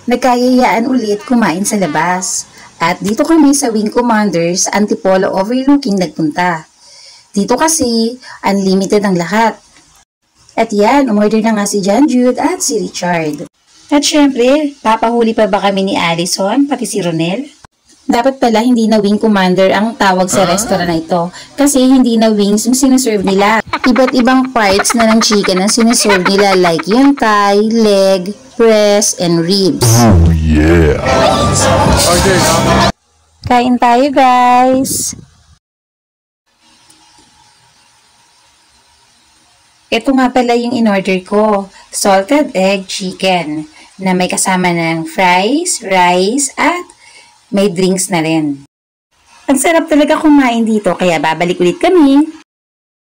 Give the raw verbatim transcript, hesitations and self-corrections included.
nagkayayaan ulit kumain sa labas. At dito kami sa Wing Commanders Antipolo overlooking nagpunta. Dito kasi, unlimited ang lahat. At yan, umorder na nga si John Jude at si Richard. At syempre, papahuli pa ba kami ni Allison, pati si Ronel? Dapat pala hindi na Wing Commander ang tawag sa restaurant na ito kasi hindi na wings yung sineserve nila. Iba't ibang parts na ng chicken ang sineserve nila like yung thigh, leg, breast, and ribs. Oh yeah! Kain tayo guys! Ito nga pala yung in-order ko, salted egg chicken na may kasama ng fries, rice, at may drinks na rin. Ang sarap talaga kumain dito kaya babalik ulit kami.